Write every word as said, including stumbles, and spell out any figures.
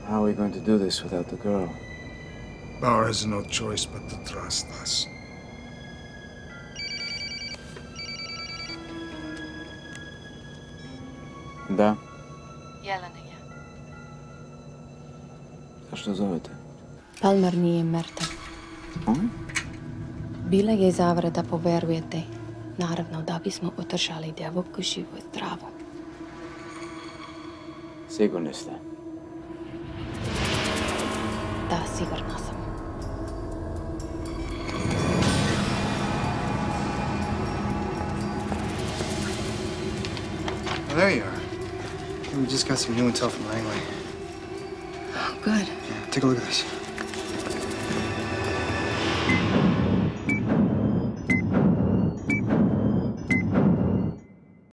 How are we going to do this without the girl? Bauer has no choice but to trust us. Da. Jelena je. A što zovete? Palmer nije mrtav. On? Bila je zavara da poverujete. Naravno, da bismo održali djevojku živu i zdravu. Sigurni ste? Da, sigurna sam. Well, there you are. We just got some new intel from Langley. Oh, good. Yeah, take a look at this.